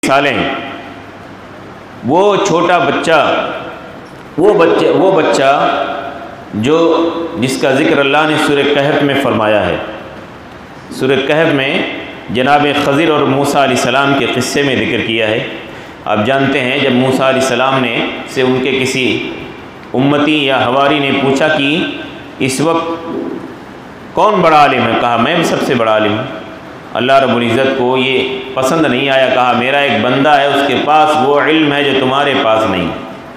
مثالیں، وہ چھوٹا بچہ، وہ بچہ جو جس کا ذکر اللہ نے سورہ کہف میں فرمایا ہے۔ سورہ کہف میں جناب خضر اور موسیٰ علیہ السلام کے قصے میں ذکر کیا ہے۔ آپ جانتے ہیں جب موسیٰ علیہ السلام نے سے ان کے کسی امتی یا حواری نے پوچھا کہ اس وقت کون بڑا عالم ہے، کہا میں بھی سب سے بڑا عالم ہوں۔ اللہ رب العزت کو یہ پسند نہیں آیا، کہا میرا ایک بندہ ہے اس کے پاس وہ علم ہے جو تمہارے پاس نہیں۔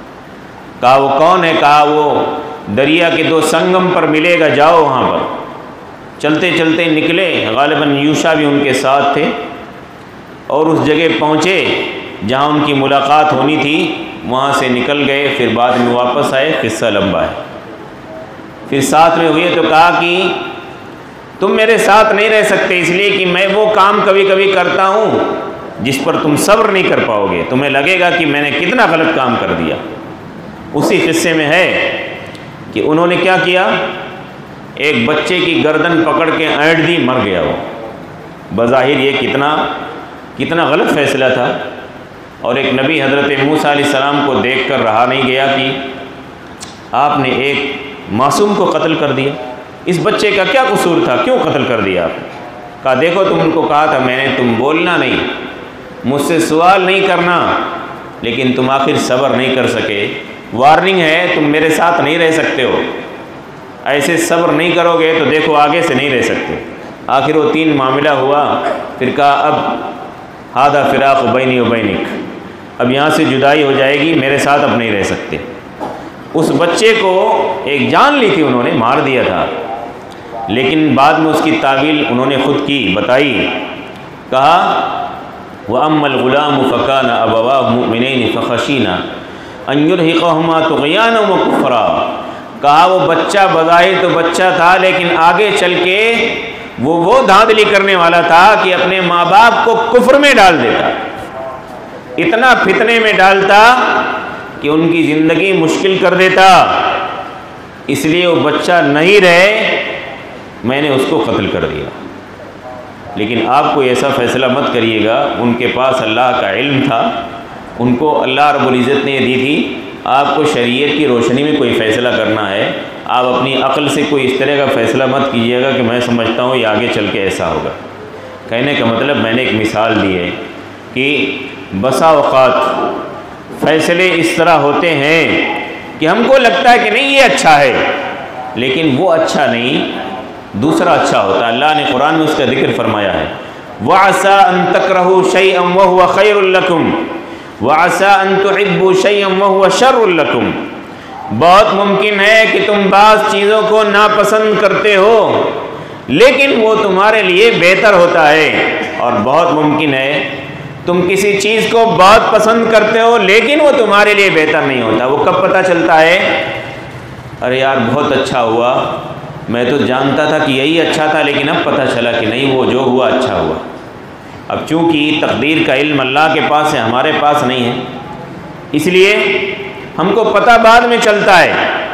کہا وہ کون ہے؟ کہا وہ دریا کے دو سنگم پر ملے گا، جاؤ وہاں پر۔ چلتے چلتے نکلے، غالباً یوشع بھی ان کے ساتھ تھے، اور اس جگہ پہنچے جہاں ان کی ملاقات ہونی تھی، وہاں سے نکل گئے، پھر بعد میں واپس آئے، قصہ لمبا ہے۔ پھر ساتھ میں ہوئے تو کہا کہ تم میرے ساتھ نہیں رہ سکتے، اس لیے کہ میں وہ کام کبھی کبھی کرتا ہوں جس پر تم صبر نہیں کر پاؤ گے، تمہیں لگے گا کہ میں نے کتنا غلط کام کر دیا۔ اسی قصے میں ہے کہ انہوں نے کیا کیا، ایک بچے کی گردن پکڑ کے اینٹ دی، مر گیا وہ۔ بظاہر یہ کتنا غلط فیصلہ تھا، اور ایک نبی حضرت موسیٰ علیہ السلام کو دیکھ کر رہا نہیں گیا کہ آپ نے ایک معصوم کو قتل کر دیا، اس بچے کا کیا قصور تھا، کیوں قتل کر دیا آپ نے؟ کہا دیکھو تم ان کو کہا تھا میں نے تم بولنا نہیں، مجھ سے سوال نہیں کرنا، لیکن تم آخر صبر نہیں کر سکے۔ وارننگ ہے، تم میرے ساتھ نہیں رہ سکتے ہو، ایسے صبر نہیں کرو گے تو دیکھو آگے سے نہیں رہ سکتے۔ آخر وہ 3 معاملہ ہوا، پھر کہا اب ہادہ فراق بینی و بینک، اب یہاں سے جدائی ہو جائے گی، میرے ساتھ اب نہیں رہ سکتے۔ اس بچے کو ایک جان لی تھی انہوں نے، مار دیا تھا، لیکن بعد میں اس کی تعویل انہوں نے خود کی بتائی۔ کہا وَأَمَّا الْغُلَامُ فَكَانَ أَبَوَاهُ مُؤْمِنَيْنِ فَخَشِينَا أَن يُرْهِقَهُمَا طُغْيَانًا وَكُفْرًا۔ کہا وہ بچہ بظاہر تو بچہ تھا، لیکن آگے چل کے وہ دھاندلی کرنے والا تھا کہ اپنے ماں باپ کو کفر میں ڈال دیتا، اتنا فتنے میں ڈالتا کہ ان کی زندگی مشکل کر دیتا، اس لیے وہ بچہ نہیں رہے، میں نے اس کو قتل کر دیا۔ لیکن آپ کو ایسا فیصلہ مت کریے گا، ان کے پاس اللہ کا علم تھا، ان کو اللہ رب العزت نے دی تھی۔ آپ کو شریعت کی روشنی میں کوئی فیصلہ کرنا ہے، آپ اپنی عقل سے کوئی اس طرح کا فیصلہ مت کیجیے گا کہ میں سمجھتا ہوں یہ آگے چل کے ایسا ہوگا۔ کہنے کا مطلب میں نے ایک مثال دی ہے کہ بسا اوقات فیصلے اس طرح ہوتے ہیں کہ ہم کو لگتا ہے کہ نہیں یہ اچھا ہے، لیکن وہ اچھا نہیں، دوسرا اچھا ہوتا ہے۔ اللہ نے قرآن میں اس کا ذکر فرمایا ہے، وَعَسَىٰ أَن تَكْرَهُوا شَيْئًا وَهُوَ خَيْرٌ لَكُمْ وَعَسَىٰ أَن تُحِبُّوا شَيْئًا وَهُوَ شَرٌّ لَكُمْ۔ بہت ممکن ہے کہ تم بعض چیزوں کو ناپسند کرتے ہو، لیکن وہ تمہارے لیے بہتر ہوتا ہے، اور بہت ممکن ہے تم کسی چیز کو بہت پسند کرتے ہو، لیکن وہ تمہارے لیے بہتر نہیں ہوتا۔ وہ کب پتہ چلتا ہے؟ ارے یار بہت اچھا ہوا، میں تو جانتا تھا کہ یہی اچھا تھا، لیکن اب پتہ چلا کہ نہیں، وہ جو ہوا اچھا ہوا۔ اب چونکہ تقدیر کا علم اللہ کے پاس ہے، ہمارے پاس نہیں ہے، اس لیے ہم کو پتہ بعد میں چلتا ہے،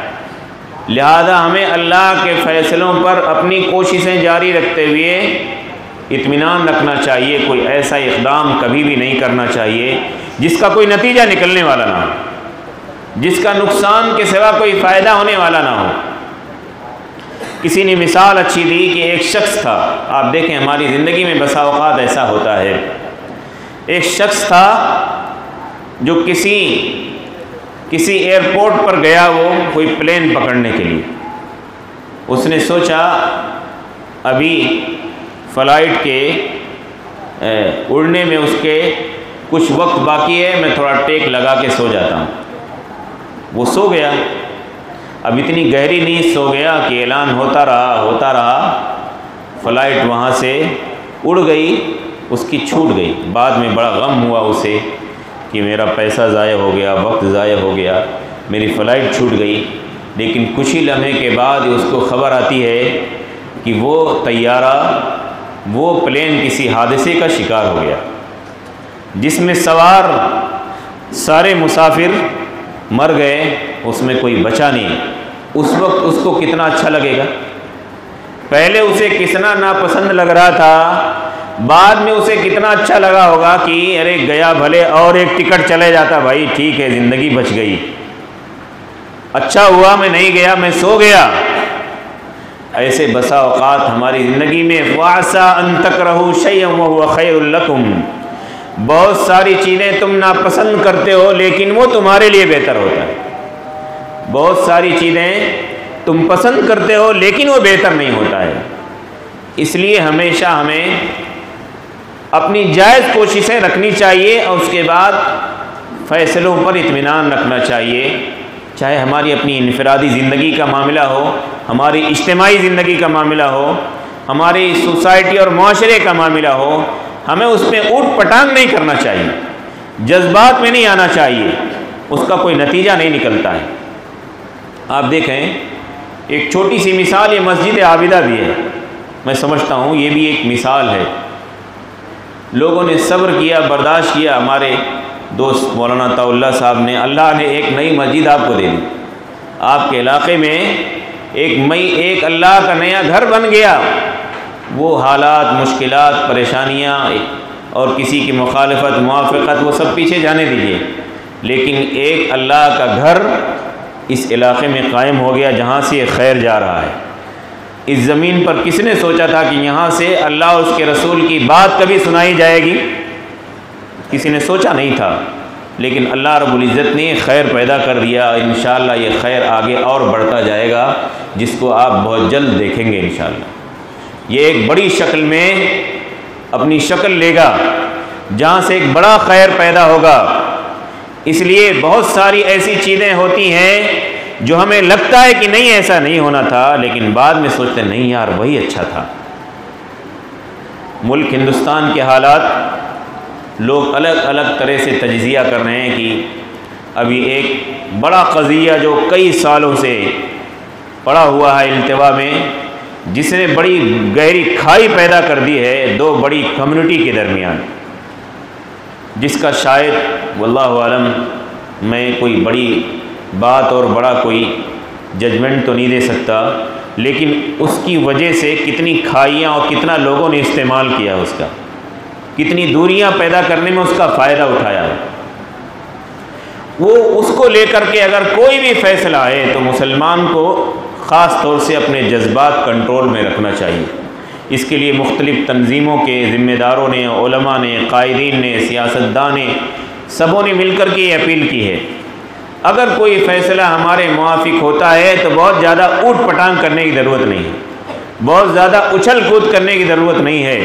لہذا ہمیں اللہ کے فیصلوں پر اپنی کوششیں جاری رکھتے ہوئے اطمینان رکھنا چاہیے۔ کوئی ایسا اقدام کبھی بھی نہیں کرنا چاہیے جس کا کوئی نتیجہ نکلنے والا نہ ہو، جس کا نقصان کے سوا کوئی فائدہ ہونے والا نہ ہو۔ کسی نے مثال اچھی دی کہ ایک شخص تھا، آپ دیکھیں ہماری زندگی میں بسا اوقات ایسا ہوتا ہے، ایک شخص تھا جو کسی ایئرپورٹ پر گیا، وہ کوئی پلین پکڑنے کے لیے، اس نے سوچا ابھی فلائٹ کے اڑنے میں اس کے کچھ وقت باقی ہے، میں تھوڑا ٹیک لگا کے سو جاتا ہوں۔ وہ سو گیا، اب اتنی گہری نیند سو گیا کہ اعلان ہوتا رہا، فلائٹ وہاں سے اڑ گئی، اس کی چھوٹ گئی۔ بعد میں بڑا غم ہوا اسے کہ میرا پیسہ ضائع ہو گیا، وقت ضائع ہو گیا، میری فلائٹ چھوٹ گئی۔ لیکن کچھ ہی لمحے کے بعد اس کو خبر آتی ہے کہ وہ طیارہ، وہ پلین کسی حادثے کا شکار ہو گیا، جس میں سوار سارے مسافر مر گئے، اس میں کوئی بچا نہیں۔ اس وقت اس کو کتنا اچھا لگے گا؟ پہلے اسے کتنا ناپسند لگ رہا تھا بعد میں اسے کتنا اچھا لگا ہوگا کہ ارے گیا بھلے اور ایک ٹکٹ چلے جاتا، بھائی ٹھیک ہے زندگی بچ گئی، اچھا ہوا میں نہیں گیا، میں سو گیا۔ ایسے بسا اوقات ہماری زندگی میں وَعَسَىٰ أَن تَكْرَهُوا شَيْئًا وَهُوَ خَيْرٌ لَكُمْ، بہت ساری چیزیں تم ناپسند کرتے ہو لیکن وہ تمہارے لیے بہتر ہوتا ہے، بہت ساری چیزیں تم پسند کرتے ہو لیکن وہ بہتر نہیں ہوتا ہے۔ اس لیے ہمیشہ ہمیں اپنی جائز کوششیں رکھنی چاہیے اور اس کے بعد فیصلوں پر اطمینان رکھنا چاہیے، چاہے ہماری اپنی انفرادی زندگی کا معاملہ ہو، ہماری اجتماعی زندگی کا معاملہ ہو، ہماری سوسائٹی اور معاشرے کا معاملہ ہو، ہمیں اس میں اوٹ پٹانگ نہیں کرنا چاہیے، جذبات میں نہیں آنا چاہیے، اس کا کوئی نتیجہ نہیں نکلتا ہے۔ آپ دیکھیں ایک چھوٹی سی مثال یہ مسجد عابدہ بھی ہے، میں سمجھتا ہوں یہ بھی ایک مثال ہے۔ لوگوں نے صبر کیا، برداشت کیا، ہمارے دوست مولانا طاء اللہ صاحب نے، اللہ نے ایک نئی مسجد آپ کو دے دی، آپ کے علاقے میں ایک اللہ کا نیا گھر بن گیا۔ وہ حالات، مشکلات، پریشانیاں اور کسی کی مخالفت، موافقت، وہ سب پیچھے جانے دیجیے، لیکن ایک اللہ کا گھر اس علاقے میں قائم ہو گیا جہاں سے یہ خیر جا رہا ہے۔ اس زمین پر کس نے سوچا تھا کہ یہاں سے اللہ اور اس کے رسول کی بات کبھی سنائی جائے گی؟ کسی نے سوچا نہیں تھا، لیکن اللہ رب العزت نے خیر پیدا کر دیا۔ انشاءاللہ یہ خیر آگے اور بڑھتا جائے گا، جس کو آپ بہت جلد دیکھیں گے انشاءاللہ۔ یہ ایک بڑی شکل میں اپنی شکل لے گا جہاں سے ایک بڑا خیر پیدا ہوگا۔ اس لیے بہت ساری ایسی چیزیں ہوتی ہیں جو ہمیں لگتا ہے کہ نہیں ایسا نہیں ہونا تھا، لیکن بعد میں سوچتے ہیں نہیں یار وہی اچھا تھا۔ ملک ہندوستان کے حالات لوگ الگ الگ طرح سے تجزیہ کر رہے ہیں کہ ابھی ایک بڑا قضیہ جو کئی سالوں سے پڑا ہوا ہے التوا میں، جس نے بڑی گہری کھائی پیدا کر دی ہے دو بڑی کمیونٹی کے درمیان، جس کا شاید واللہ عالم میں کوئی بڑی بات اور بڑا کوئی ججمنٹ تو نہیں دے سکتا، لیکن اس کی وجہ سے کتنی کھائیاں اور کتنا لوگوں نے استعمال کیا اس کا، کتنی دوریاں پیدا کرنے میں اس کا فائدہ اٹھایا ہے۔ وہ اس کو لے کر کے اگر کوئی بھی فیصلہ آئے تو مسلمان کو خاص طور سے اپنے جذبات کنٹرول میں رکھنا چاہیے۔ اس کے لیے مختلف تنظیموں کے ذمہ داروں نے، علماء نے، قائدین نے، سیاستدان نے، سبوں نے مل کر کے یہ اپیل کی ہے، اگر کوئی فیصلہ ہمارے موافق ہوتا ہے تو بہت زیادہ اوٹ پٹانگ کرنے کی ضرورت نہیں ہے، بہت زیادہ اچھل کود کرنے کی ضرورت نہیں ہے۔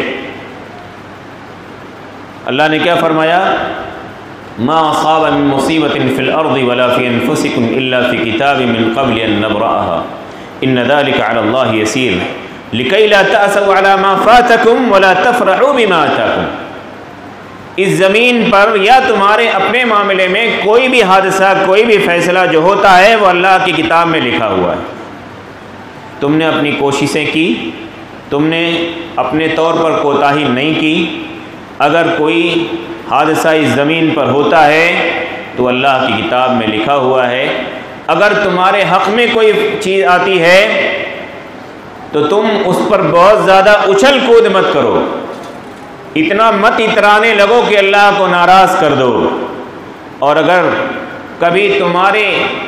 اللہ نے کیا فرمایا؟ ما اصاب من مصیبت فی الارض ولا فی انفسکم الا فی کتاب من قبل ان نبرأها ان ذلک علی اللہ یسیر لکی لا تأسوا علی ما فاتکم ولا تفرحوا بما آتاکم۔ اس زمین پر یا تمہارے اپنے معاملے میں کوئی بھی حادثہ، کوئی بھی فیصلہ جو ہوتا ہے وہ اللہ کی کتاب میں لکھا ہوا ہے۔ تم نے اپنی کوششیں کی، تم نے اپنے طور پر کوتاہی نہیں کی، اگر کوئی حادثہ اس زمین پر ہوتا ہے تو اللہ کی کتاب میں لکھا ہوا ہے۔ اگر تمہارے حق میں کوئی چیز آتی ہے تو تم اس پر بہت زیادہ اچھل کود مت کرو، اتنا مت اترانے لگو کہ اللہ کو ناراض کر دو، اور اگر کبھی تمہارے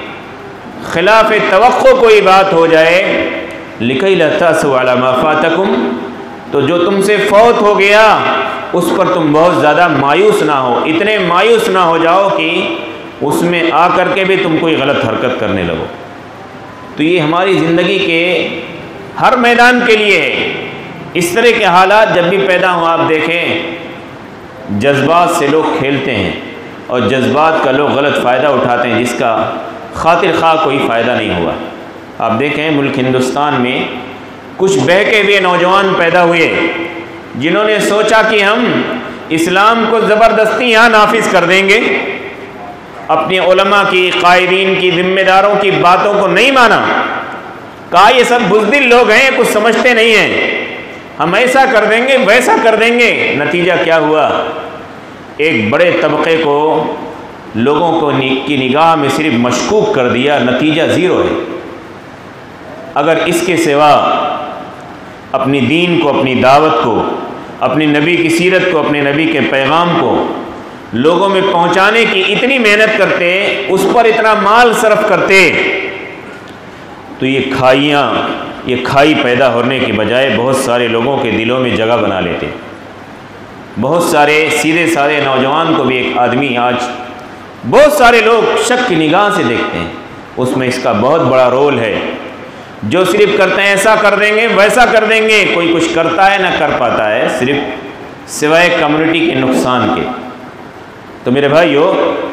خلاف توقع کوئی بات ہو جائے لِكَيْ لَا تَأْسَوْا عَلَىٰ مَا فَاتَكُمْ، تو جو تم سے فوت ہو گیا اس پر تم بہت زیادہ مایوس نہ ہو، اتنے مایوس نہ ہو جاؤ کہ اس میں آ کر کے بھی تم کوئی غلط حرکت کرنے لگو۔ تو یہ ہماری زندگی کے ہر میدان کے لیے ہے۔ اس طرح کے حالات جب بھی پیدا ہوں، آپ دیکھیں جذبات سے لوگ کھیلتے ہیں اور جذبات کا لوگ غلط فائدہ اٹھاتے ہیں، جس کا خاطر خواہ کوئی فائدہ نہیں ہوا۔ آپ دیکھیں ملک ہندوستان میں کچھ بہکے ہوئے نوجوان پیدا ہوئے جنہوں نے سوچا کہ ہم اسلام کو زبردستی یہاں نافذ کر دیں گے، اپنے علماء کی، قائدین کی، ذمہ داروں کی باتوں کو نہیں مانا، کہا یہ سب بزدل لوگ ہیں، کچھ سمجھتے نہیں ہیں، ہم ایسا کر دیں گے ویسا کر دیں گے۔ نتیجہ کیا ہوا؟ ایک بڑے طبقے کو لوگوں کو کی نگاہ میں صرف مشکوک کر دیا، نتیجہ زیرو ہے۔ اگر اس کے سوا اپنی دین کو، اپنی دعوت کو، اپنے نبی کی سیرت کو، اپنے نبی کے پیغام کو لوگوں میں پہنچانے کی اتنی محنت کرتے، اس پر اتنا مال صرف کرتے، تو یہ کھائی پیدا ہونے کے بجائے بہت سارے لوگوں کے دلوں میں جگہ بنا لیتے۔ بہت سارے سیدھے سادے نوجوان کو بھی ایک آدمی آج بہت سارے لوگ شک کی نگاہ سے دیکھتے ہیں، اس میں اس کا بہت بڑا رول ہے۔ جو صرف کرتے ہیں ایسا کر دیں گے ویسا کر دیں گے، کوئی کچھ کرتا ہے نہ کر پاتا ہے، صرف سوائے کمیونٹی کے نقصان کے۔ تو میرے بھائیو،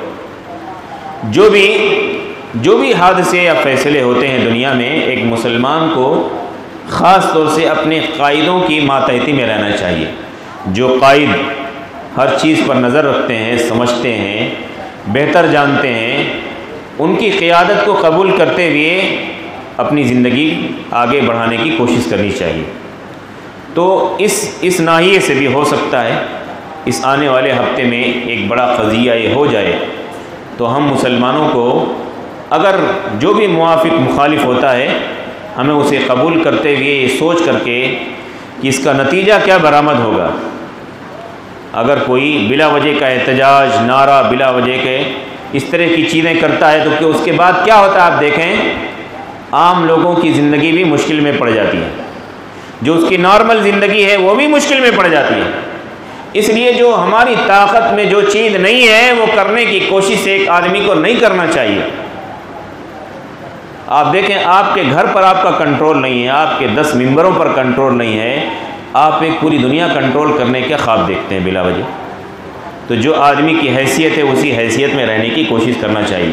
جو بھی حادثے یا فیصلے ہوتے ہیں دنیا میں، ایک مسلمان کو خاص طور سے اپنے قائدوں کی ماتحتی میں رہنا چاہیے۔ جو قائد ہر چیز پر نظر رکھتے ہیں، سمجھتے ہیں، بہتر جانتے ہیں، ان کی قیادت کو قبول کرتے ہوئے اپنی زندگی آگے بڑھانے کی کوشش کرنی چاہیے۔ تو اس ناحیے سے بھی ہو سکتا ہے اس آنے والے ہفتے میں ایک بڑا قضیہ یہ ہو جائے، تو ہم مسلمانوں کو اگر جو بھی موافق مخالف ہوتا ہے، ہمیں اسے قبول کرتے ہوئے یہ سوچ کر کے کہ اس کا نتیجہ کیا برآمد ہوگا۔ اگر کوئی بلا وجہ کا احتجاج، نعرہ، بلا وجہ کے اس طرح کی چیزیں کرتا ہے، تو کہ اس کے بعد کیا ہوتا ہے آپ دیکھیں، عام لوگوں کی زندگی بھی مشکل میں پڑ جاتی ہے، جو اس کی نارمل زندگی ہے وہ بھی مشکل میں پڑ جاتی ہے۔ اس لیے جو ہماری طاقت میں جو چیز نہیں ہے وہ کرنے کی کوشش ایک آدمی کو نہیں کرنا چاہیے۔ آپ دیکھیں، آپ کے گھر پر آپ کا کنٹرول نہیں ہے، آپ کے 10 ممبروں پر کنٹرول نہیں ہے، آپ ایک پوری دنیا کنٹرول کرنے کے خواب دیکھتے ہیں بلا وجہ۔ تو جو آدمی کی حیثیت ہے اسی حیثیت میں رہنے کی کوشش کرنا چاہیے۔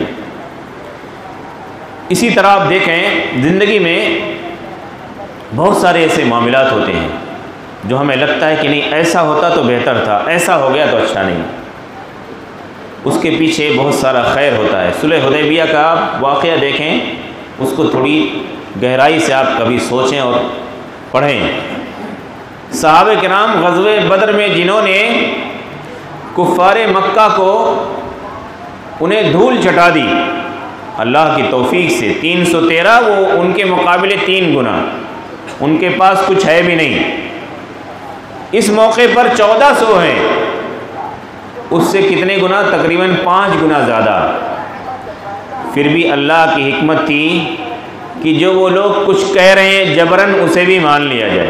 اسی طرح آپ دیکھیں، زندگی میں بہت سارے ایسے معاملات ہوتے ہیں جو ہمیں لگتا ہے کہ نہیں ایسا ہوتا تو بہتر تھا، ایسا ہو گیا تو اچھا نہیں، اس کے پیچھے بہت سارا خیر ہوتا ہے۔ صلح حدیبیہ کا آپ واقعہ دیکھیں، اس کو تھوڑی گہرائی سے آپ کبھی سوچیں اور پڑھیں۔ صحابہ کرام غزوہ بدر میں جنہوں نے کفار مکہ کو انہیں دھول چٹا دی، اللہ کی توفیق سے 313، وہ ان کے مقابلے 3 گنا، ان کے پاس کچھ ہے بھی نہیں۔ اس موقع پر 1400 ہیں، اس سے کتنے گنا؟ تقریباً 5 گنا زیادہ۔ پھر بھی اللہ کی حکمت تھی کہ جو وہ لوگ کچھ کہہ رہے ہیں جبراً اسے بھی مان لیا جائے۔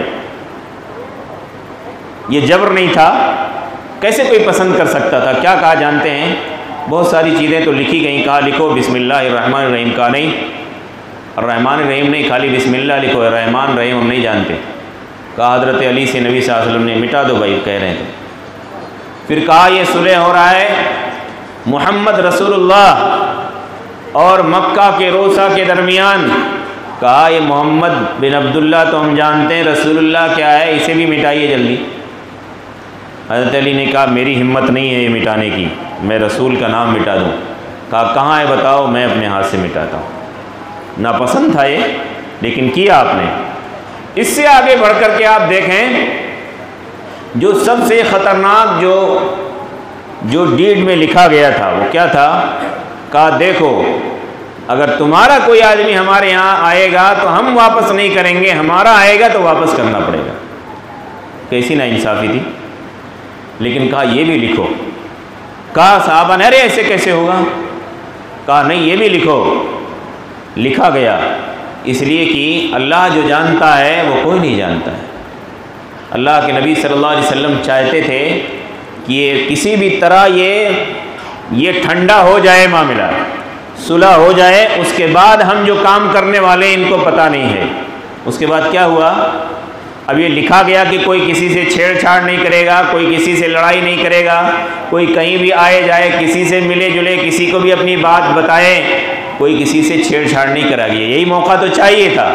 یہ جبر نہیں تھا، کیسے کوئی پسند کر سکتا تھا؟ کیا کہا جانتے ہیں؟ بہت ساری چیزیں تو لکھی گئیں، کہا لکھو بسم اللہ الرحمن الرحیم، کہا نہیں الرحمن الرحیم نہیں، خالی بسم اللہ لکھو، رحمان رحیم ہم نہیں جانتے۔ کہا حضرت علی سے نبی صلی اللہ علیہ وسلم نے مٹا دو بھائی، کہہ رہے ہیں۔ پھر کہا یہ صلح ہو رہا ہے محمد رسول اللہ اور مکہ کے روسا کے درمیان، کہا یہ محمد بن عبداللہ تو ہم جانتے ہیں، رسول اللہ کیا ہے، اسے بھی مٹائیے جلدی۔ حضرت علی نے کہا میری ہمت نہیں ہے یہ مٹانے کی، میں رسول کا نام مٹا دوں۔ کہا کہاں ہے بتاؤ، میں اپنے ہاتھ سے مٹاتا ہوں۔ ناپسند تھا یہ، لیکن کیا آپ نے۔ اس سے آگے بڑھ کر کے آپ دیکھیں، جو سب سے خطرناک جو ڈیڈ میں لکھا گیا تھا وہ کیا تھا؟ کہا دیکھو اگر تمہارا کوئی آدمی ہمارے یہاں آئے گا تو ہم واپس نہیں کریں گے، ہمارا آئے گا تو واپس کرنا پڑے گا۔ کیسی ناانصافی تھی۔ لیکن کہا یہ بھی لکھو۔ کہا صحابہ نے ارے ایسے کیسے ہوگا؟ کہا نہیں یہ بھی لکھو۔ لکھا گیا، اس لیے کہ اللہ جو جانتا ہے وہ کوئی نہیں جانتا ہے۔ اللہ کے نبی صلی اللہ علیہ وسلم چاہتے تھے کہ یہ کسی بھی طرح یہ ٹھنڈا ہو جائے معاملہ، صلح ہو جائے، اس کے بعد ہم جو کام کرنے والے ان کو پتہ نہیں ہے۔ اس کے بعد کیا ہوا؟ اب یہ لکھا گیا کہ کوئی کسی سے چھیڑ چھاڑ نہیں کرے گا، کوئی کسی سے لڑائی نہیں کرے گا، کوئی کہیں بھی آئے جائے کسی سے ملے جلے، کسی کو بھی اپنی بات بتائے، کوئی کسی سے چھیڑ چھاڑ نہیں کرا گیا۔ یہی موقع تو چاہیے تھا۔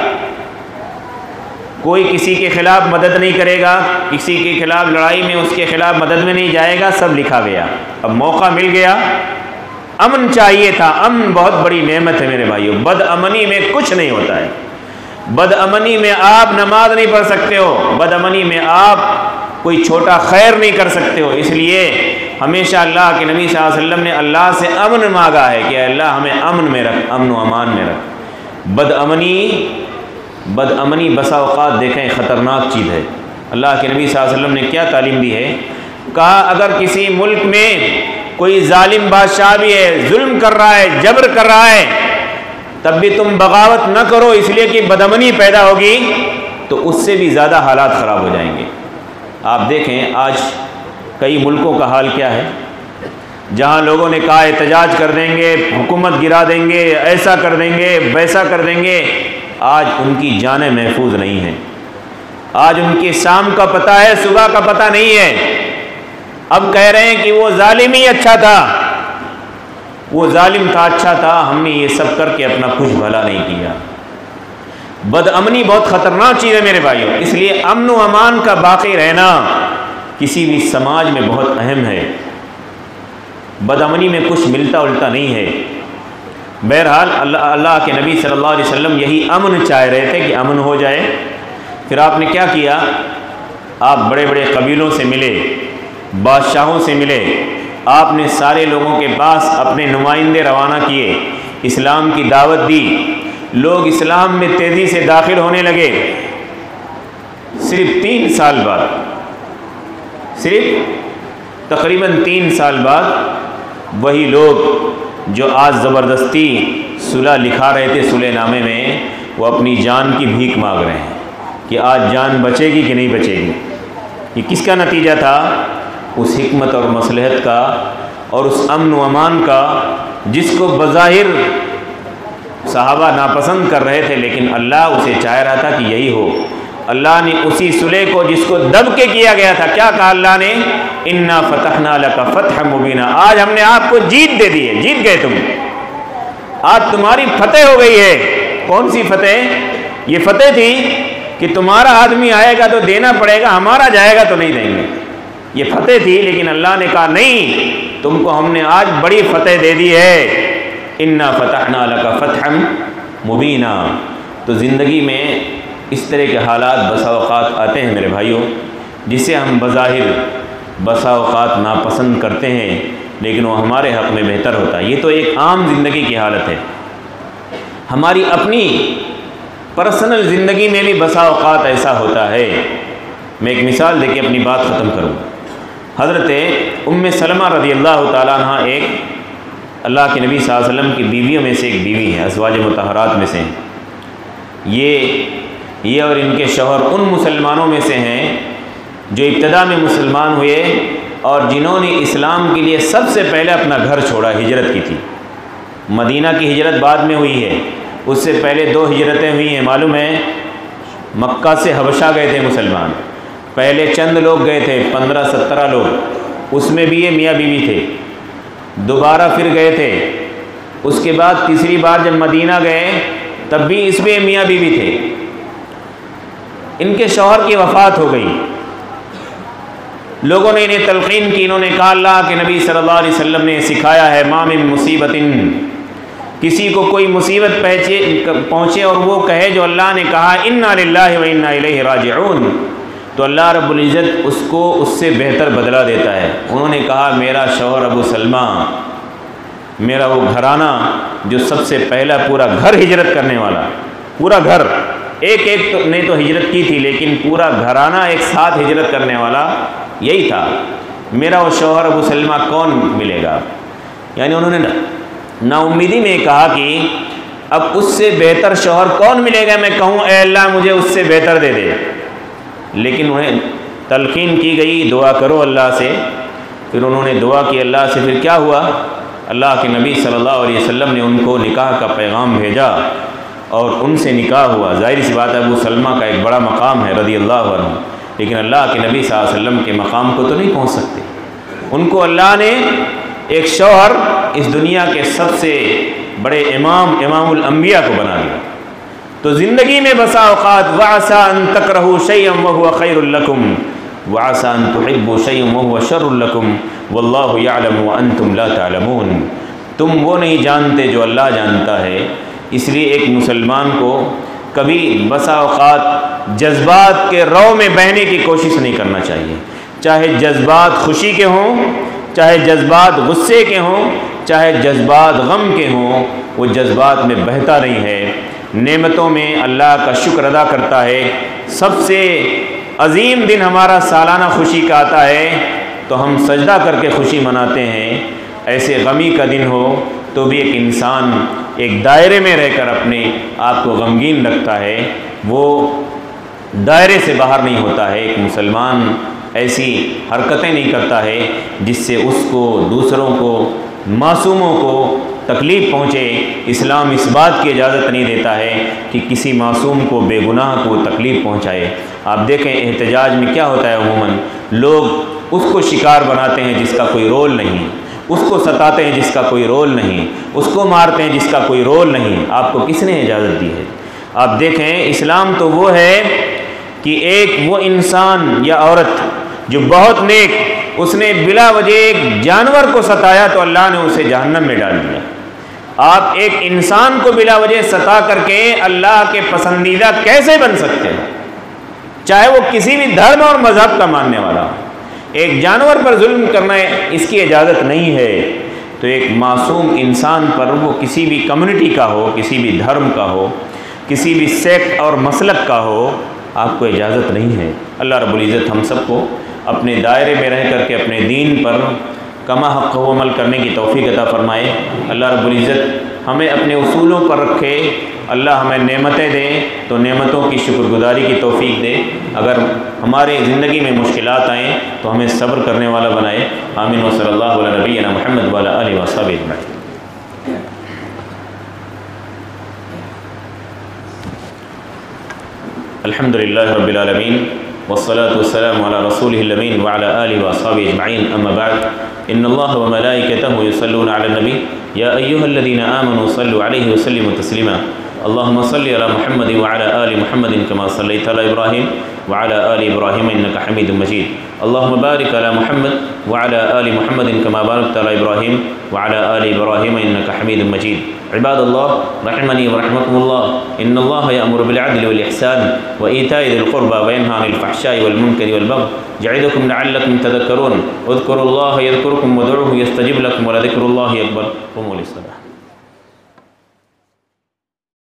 کوئی کسی کے خلاف مدد نہیں کرے گا، کسی کے خلاف لڑائی میں اس کے خلاف مدد میں نہیں جائے گا، سب لکھا گیا۔ اب موقع مل گیا، امن چاہیے تھا۔ امن بہت بڑی نعمت ہے میرے بھائیوں، بد امنی میں کچھ نہیں ہوتا ہے۔ بد امنی میں آپ نماز نہیں پڑھ سکتے ہو، بد امنی میں آپ کوئی چھوٹا خیر نہیں کر سکتے ہو۔ اس لیے ہمیشہ اللہ کے نبی صلی اللہ علیہ وسلم نے اللہ سے امن مانگا ہے کہ اللہ ہمیں امن میں رکھ، امن و امان میں رکھ۔ بد امنی بسا اوقات دیکھیں خطرناک چیز ہے۔ اللہ کے نبی صلی اللہ علیہ وسلم نے کیا تعلیم دی ہے؟ کہا اگر کسی ملک میں کوئی ظالم بادشاہ بھی ہے، ظلم کر رہا ہے، جبر کر رہا ہے، تب بھی تم بغاوت نہ کرو، اس لیے کہ بدامنی پیدا ہوگی تو اس سے بھی زیادہ حالات خراب ہو جائیں گے۔ آپ دیکھیں آج کئی ملکوں کا حال کیا ہے، جہاں لوگوں نے کہا احتجاج کر دیں گے، حکومت گرا دیں گے، ایسا کر دیں گے، ویسا کر دیں گے، آج ان کی جانیں محفوظ نہیں ہیں۔ آج ان کی شام کا پتہ ہے، صبح کا پتہ نہیں ہے۔ اب کہہ رہے ہیں کہ وہ ظالم ہی اچھا تھا، وہ ظالم تھا، اچھا تھا، ہم نے یہ سب کر کے اپنا کچھ بھلا نہیں کیا۔ بد امنی بہت خطرناک چیز ہے میرے بھائیوں، اس لیے امن و امان کا باقی رہنا کسی بھی سماج میں بہت اہم ہے۔ بد امنی میں کچھ ملتا الٹا نہیں ہے۔ بہرحال اللہ کے نبی صلی اللہ علیہ وسلم یہی امن چاہ رہے تھے کہ امن ہو جائے۔ پھر آپ نے کیا کیا؟ آپ بڑے بڑے قبیلوں سے ملے، بادشاہوں سے ملے، آپ نے سارے لوگوں کے پاس اپنے نمائندے روانہ کیے، اسلام کی دعوت دی، لوگ اسلام میں تیزی سے داخل ہونے لگے۔ صرف 3 سال بعد، صرف تقریباً 3 سال بعد، وہی لوگ جو آج زبردستی صلح لکھا رہے تھے صلح نامے میں، وہ اپنی جان کی بھیک مانگ رہے ہیں کہ آج جان بچے گی کہ نہیں بچے گی۔ یہ کس کا نتیجہ تھا؟ اس حکمت اور مصلحت کا اور اس امن و امان کا جس کو بظاہر صحابہ ناپسند کر رہے تھے، لیکن اللہ اسے چاہ رہا تھا کہ یہی ہو۔ اللہ نے اسی صلح کو جس کو دب کے کیا گیا تھا، کیا کہا اللہ نے؟ انا فتحنا لک فتحا مبینا، آج ہم نے آپ کو جیت دے دی ہے، جیت گئے تم، آج تمہاری فتح ہو گئی ہے۔ کون سی فتح؟ یہ فتح تھی کہ تمہارا آدمی آئے گا تو دینا پڑے گا، ہمارا جائے گا تو نہیں دیں گے، یہ فتح تھی۔ لیکن اللہ نے کہا نہیں، تم کو ہم نے آج بڑی فتح دے دی ہے، انا فتحنا لک فتحا مبینا۔ تو زندگی میں اس طرح کے حالات بسا اوقات آتے ہیں میرے بھائیوں، جسے ہم بظاہر بسا اوقات ناپسند کرتے ہیں، لیکن وہ ہمارے حق میں بہتر ہوتا ہے۔ یہ تو ایک عام زندگی کی حالت ہے۔ ہماری اپنی پرسنل زندگی میں بھی بسا اوقات ایسا ہوتا ہے۔ میں ایک مثال دے کے اپنی بات ختم کروں۔ حضرت ام سلمہ رضی اللہ تعالیٰ عنہ ایک اللہ کے نبی صلی اللہ علیہ وسلم کی بیویوں میں سے ایک بیوی ہے، ازواج مطہرات میں سے ہیں۔ یہ اور ان کے شوہر ان مسلمانوں میں سے ہیں جو ابتدا میں مسلمان ہوئے اور جنہوں نے اسلام کے لیے سب سے پہلے اپنا گھر چھوڑا، ہجرت کی تھی۔ مدینہ کی ہجرت بعد میں ہوئی ہے، اس سے پہلے 2 ہجرتیں ہوئی ہیں، معلوم ہے؟ مکہ سے حبشہ گئے تھے مسلمان، پہلے چند لوگ گئے تھے، 15-17 لوگ، اس میں بھی یہ میاں بیوی تھے۔ دوبارہ پھر گئے تھے، اس کے بعد تیسری بار جب مدینہ گئے تب بھی اس میں میاں بیوی تھے۔ ان کے شوہر کی وفات ہو گئی، لوگوں نے انہیں تلقین کی، انہوں نے کہا اللہ کے نبی صلی اللہ علیہ وسلم نے سکھایا ہے ما من مصیبت، کسی کو کوئی مصیبت پہنچے اور وہ کہے جو اللہ نے کہا انا للہ و انا الیہ راجعون، تو اللہ رب العزت اس کو اس سے بہتر بدلہ دیتا ہے۔ انہوں نے کہا میرا شوہر ابو سلمہ، میرا وہ گھرانہ جو سب سے پہلا پورا گھر ہجرت کرنے والا، پورا گھر، ایک تو نے تو ہجرت کی تھی لیکن پورا گھرانہ ایک ساتھ ہجرت کرنے والا یہی تھا، میرا وہ شوہر ابو سلمہ کون ملے گا؟ یعنی انہوں نے نا امیدی میں کہا کہ اب اس سے بہتر شوہر کون ملے گا، میں کہوں اے اللہ مجھے اس سے بہتر دے دے۔ لیکن انہیں تلقین کی گئی دعا کرو اللہ سے، پھر انہوں نے دعا کی اللہ سے، پھر کیا ہوا؟ اللہ کے نبی صلی اللہ علیہ وسلم نے ان کو نکاح کا پیغام بھیجا اور ان سے نکاح ہوا۔ ظاہر سی بات ہے ابو سلمہ کا ایک بڑا مقام ہے رضی اللہ عنہ، لیکن اللہ کے نبی صلی اللہ علیہ وسلم کے مقام کو تو نہیں پہنچ سکتے۔ ان کو اللہ نے ایک شوہر اس دنیا کے سب سے بڑے امام الانبیاء کو بنا دیا۔ تو زندگی میں بسا اوقات وعسى ان تکرہوا شیئا وهو خیر لکم وعسى ان تحبوا شیئا وهو شر لکم واللہ یعلم وانتم لا تعلمون، تم وہ نہیں جانتے جو اللہ جانتا ہے۔ اس لیے ایک مسلمان کو کبھی بسا اوقات جذبات کے رو میں بہنے کی کوشش نہیں کرنا چاہیے، چاہے جذبات خوشی کے ہوں، چاہے جذبات غصے کے ہوں، چاہے جذبات غم کے ہوں، وہ جذبات میں بہتا نہیں ہے، نعمتوں میں اللہ کا شکر ادا کرتا ہے۔ سب سے عظیم دن ہمارا سالانہ خوشی کا آتا ہے تو ہم سجدہ کر کے خوشی مناتے ہیں، ایسے غمی کا دن ہو تو بھی ایک انسان ایک دائرے میں رہ کر اپنے آپ کو غمگین رکھتا ہے، وہ دائرے سے باہر نہیں ہوتا ہے۔ ایک مسلمان ایسی حرکتیں نہیں کرتا ہے جس سے اس کو، دوسروں کو، معصوموں کو تکلیف پہنچے۔ اسلام اس بات کی اجازت نہیں دیتا ہے کہ کسی معصوم کو، بے گناہ کو تکلیف پہنچائے۔ آپ دیکھیں احتجاج میں کیا ہوتا ہے، عموماً لوگ اس کو شکار بناتے ہیں جس کا کوئی رول نہیں، اس کو ستاتے ہیں جس کا کوئی رول نہیں، اس کو مارتے ہیں جس کا کوئی رول نہیں۔ آپ کو کس نے اجازت دی ہے؟ آپ دیکھیں اسلام تو وہ ہے کہ ایک وہ انسان یا عورت جو بہت نیک، اس نے بلا وجہ ایک جانور کو ستایا تو اللہ نے اسے جہنم میں ڈال دیا۔ آپ ایک انسان کو بلا وجہ ستا کر کے اللہ کے پسندیدہ کیسے بن سکتے ہیں، چاہے وہ کسی بھی دھرم اور مذہب کا ماننے والا ہو؟ ایک جانور پر ظلم کرنا اس کی اجازت نہیں ہے، تو ایک معصوم انسان پر، وہ کسی بھی کمیونٹی کا ہو، کسی بھی دھرم کا ہو، کسی بھی سیکٹ اور مسلک کا ہو، آپ کو اجازت نہیں ہے۔ اللہ رب العزت ہم سب کو اپنے دائرے میں رہ کر کے اپنے دین پر کما حق و عمل کرنے کی توفیق عطا فرمائے۔ اللہ رب العزت ہمیں اپنے اصولوں پر رکھے۔ اللہ ہمیں نعمتیں دے تو نعمتوں کی شکر گزاری کی توفیق دے، اگر ہمارے زندگی میں مشکلات آئیں تو ہمیں صبر کرنے والا بنائے۔ آمین و صلی اللہ علیہ نبینا محمد وعلی آلہ وصحبہ اجمعین۔ الحمد للہ رب العالمین والصلاة والسلام علی رسولہ الامین وعلی آلہ وصحبہ اجمعین، اما بعد، ان اللہ وملائکتہ یصلون علی النبی یا ایہا الذین آمنوا صلوا علیہ وسلموا تسلیما۔ اللہم صلی علی محمد وعلی آل محمد کما صلیت علی ابراہیم وعلی آل ابراہیم انک حمید مجید۔ اللہم بارک علی محمد وعلی آل محمد کما بارکت علی ابراہیم وعلی آل ابراہیم انک حمید مجید۔ عباد اللہ رحمنی ورحمکم اللہ، ان اللہ یأمر بالعدل والإحسان وإیتاء ذی القربى وینہی عن الفحشاء والمنکر والبغی یعظکم لعلکم تذکرون۔ اذکروا اللہ یذکرکم وادعوہ یستجب لکم ولذکر اللہ اکبر۔ قوموا للصلاۃ۔